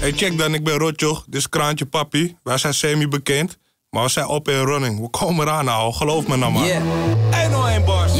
Hey, check dan, ik ben Rotjoch. Dit is Kraantje Papi. Wij zijn semi-bekend. Maar we zijn op in running. We komen eraan, nou. Geloof me nou maar. Yeah. 101 bars.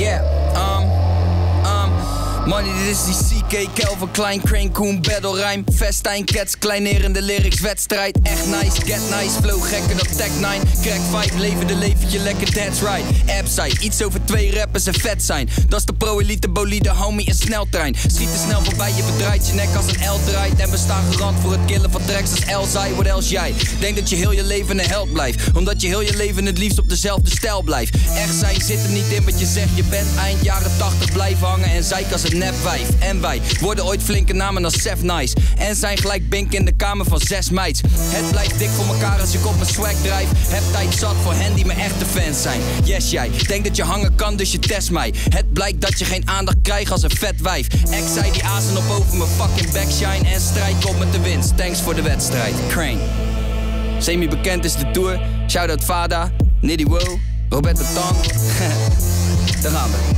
Money, dit is die CK, Kelvin Klein, Crane, Koen, Battle Rhyme, Festijn, Cats, kleinerende lyrics, wedstrijd, echt nice, get nice, flow gekker dan Tech 9, crack vibe, leven de leventje lekker, that's right, appside, iets over 2 rappers en vet zijn, dat is de pro-elite bolide, homie, een sneltrein, schiet te snel voorbij, je verdraait je nek als een L draait, en we staan garant voor het killen van tracks als Elzai, what else jij, denk dat je heel je leven een held blijft, omdat je heel je leven het liefst op dezelfde stijl blijft, echt zijn zit er niet in wat je zegt, je bent eind jaren 80 blijven hangen en zeik als een nepwijf. En wij worden ooit flinke namen als Sef Nice. En zijn gelijk bink in de kamer van 6 meids. Het blijft dik voor elkaar als ik op mijn swag drijf. Heb tijd zat voor hen die mijn echte fans zijn. Yes, jij denkt dat je hangen kan, dus je test mij. Het blijkt dat je geen aandacht krijgt als een vet wijf. Ex zei die azen op over mijn fucking backshine. En strijd komt met de winst. Thanks voor de wedstrijd. Crane. Semi-bekend is de tour. Shoutout Vada, Niddy Wo, Roberto Tang. Daar gaan we.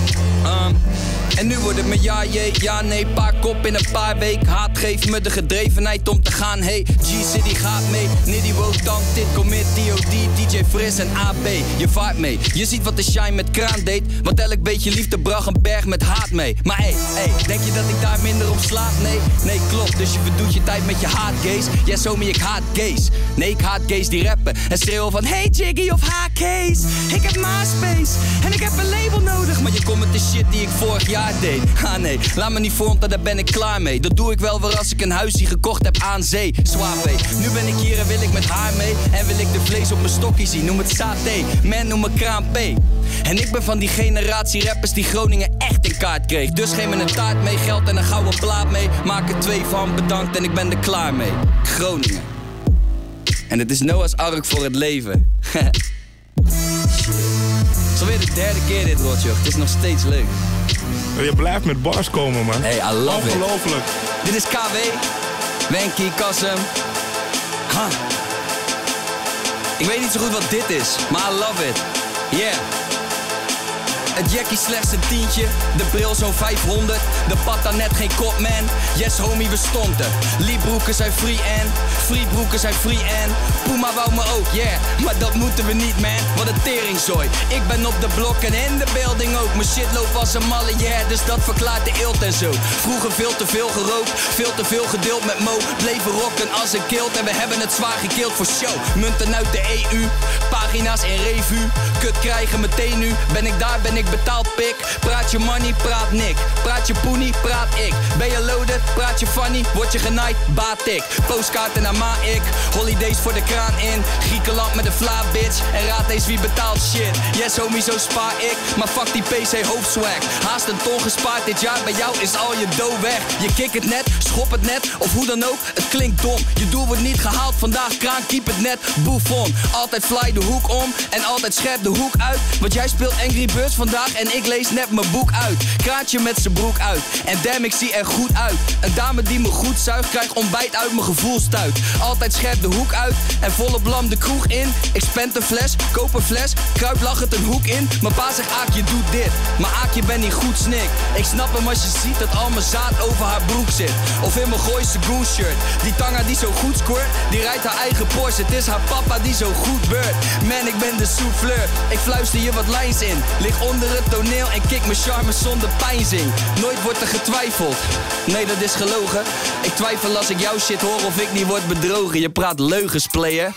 En nu wordt het me ja nee, paar kop in een paar weken. Haat geeft me de gedrevenheid om te gaan. Hey, G-City gaat mee, Niddy Wo, Tank, Dit, Commit, DOD, DJ Fris en AB. Je vaart mee, je ziet wat de shine met kraan deed. Want elk beetje liefde bracht een berg met haat mee. Maar hey, denk je dat ik daar minder op slaap? Nee, klopt, dus je verdoet je tijd met je haatgays. Yes homie, ik haat gays. Nee, ik haat gays die rappen en schreeuwen van hey Jiggy of H-Case. Ik heb MySpace en ik heb een label nodig. Maar je komt met de shit die ik vorig jaar deed. Ah nee, laat me niet fronten, daar ben ik klaar mee. Dat doe ik wel weer als ik een huisje gekocht heb aan zee. Suave, nu ben ik hier en wil ik met haar mee. En wil ik de vlees op mijn stokje zien, noem het saté. Man, noem me Kraan P. En ik ben van die generatie rappers die Groningen echt in kaart kreeg. Dus geef me een taart mee, geld en een gouden plaat mee. Maak er 2 van, bedankt en ik ben er klaar mee. Groningen. En het is Noah's Ark voor het leven. Shit. Het is alweer de 3e keer dit, Rotjoch. Het is nog steeds leuk. Je blijft met bars komen, man. Hey, I love it. Ongelooflijk. Dit is KW, Wenky, Kassem. Ik weet niet zo goed wat dit is, maar I love it. Yeah. Het jackie slechts een tientje, de bril zo'n 500. De patta net geen kop, man. Yes homie, we stonden. Liebroeken zijn free en Friebroeken zijn free en Puma wou me ook, yeah. Maar dat moeten we niet, man. Wat een teringzooi. Ik ben op de blok en in de building ook. Mijn shit loopt als een malle, yeah. Dus dat verklaart de eelt en zo. Vroeger veel te veel gerookt, veel te veel gedeeld met Mo. Bleven rocken als een kilt en we hebben het zwaar gekild voor show. Munten uit de EU, pagina's in revue. Kut krijgen meteen nu. Ben ik daar, ben ik betaald pik. Praat je money, praat Nick. Praat je poenie, praat ik. Ben je loaded, praat je funny. Word je genaaid, baat ik. Postkaarten naar ma ik. Holidays voor de kraan in. Griekenland met de vla bitch. En raad eens wie betaalt shit. Yes homie, zo spaar ik. Maar fuck die PC hoofdswag. Haast een ton gespaard dit jaar. Bij jou is al je dough weg. Je kick het net, schop het net. Of hoe dan ook, het klinkt dom. Je doel wordt niet gehaald vandaag. Kraan, keep het net. Buffon. Altijd fly de hoek om. En altijd scherp de hoek uit. Want jij speelt Angry Birds vandaag. En ik lees net mijn boek uit. Kraantje met zijn broek uit. En damn, ik zie er goed uit. Een dame die me goed zuigt. Krijgt ontbijt uit mijn gevoelstuit. Altijd scherp de hoek uit. En volle blam de kroeg in. Ik spend een fles, koop een fles. Kruip lachend een hoek in. Mijn pa zegt Aakje doe dit. Maar Aakje ben niet goed snik. Ik snap hem als je ziet dat al mijn zaad over haar broek zit. Of in mijn Gooise goose shirt. Die tanga die zo goed squirt. Die rijdt haar eigen Porsche. Het is haar papa die zo goed beurt. Man, ik ben de souffleur. Ik fluister je wat lijns in. Lig onder het toneel en kick mijn charme zonder pijnzing. Nooit wordt er getwijfeld. Nee, dat is gelogen. Ik twijfel als ik jouw shit hoor of ik niet word bedrogen. Je praat leugens, player.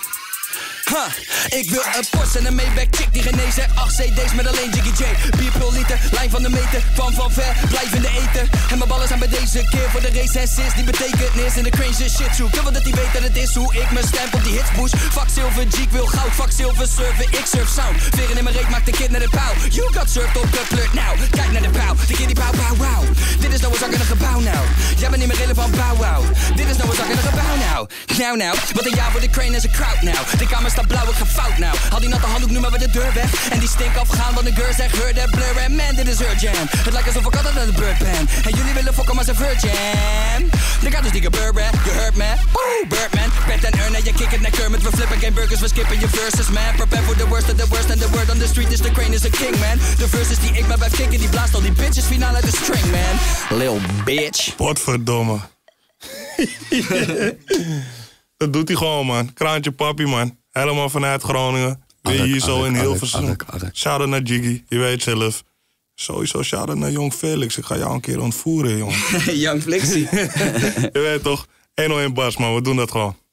Ik wil een Porsche en een Maybach chick die geen nee zegt. 8 CD's met alleen Jiggy J. Bierpul liter, lijn van de meter. Kwam van ver, blijf in de eten. En mijn ballen zijn bij deze keer voor de race en sis. Die betekenis in de crazy shit zoek. Ik wil dat die weet dat het is hoe ik mijn stamp op die hits push. Fuck zilver, G, ik wil goud. Fuck zilver, surfen, ik surf sound. Veren in mijn reet, maakt de kid naar de pauw. You got surfed op de flirt now. Kijk naar de pauw, de kid die pauw, pauw, wow. Dit is nou een zak in een gebouw nou. Jij bent niet meer relevant, pauw, wow. Dit is nou een zak in een gebouw nou. Nou, wat een jaar voor de crane is een crowd now. De kamer staat blauw, ik ga fout nou. Haal die natte handdoek, nu maar weer de deur weg. En die stink afgaan, want de girl zegt heur dat blur. En man, dit is her jam. Het lijkt alsof ik altijd naar de bird ben. En jullie willen fokken maar ze virgin. De gaat dus die gebeurd, je hurt man. Oeh, Birdman, Pet en Erna, je kick het naar Kermit. We flippen geen burgers, we skippen je verses man. Prepare for the worst of the worst. And the word on the street is the crane is a king man. De verses die ik maar blijf kicken, die blaast al die bitches finaal uit de string man. Lil bitch. Potverdomme. Dat doet hij gewoon, man. Kraantje Papi, man. Helemaal vanuit Groningen. Weer hier zo in Hilversum. Shout-out naar Jiggy, je weet zelf. Sowieso shout-out naar Jong Felix. Ik ga jou een keer ontvoeren, jongen. Young Flixie. Je weet toch, 101 Bas, man. We doen dat gewoon.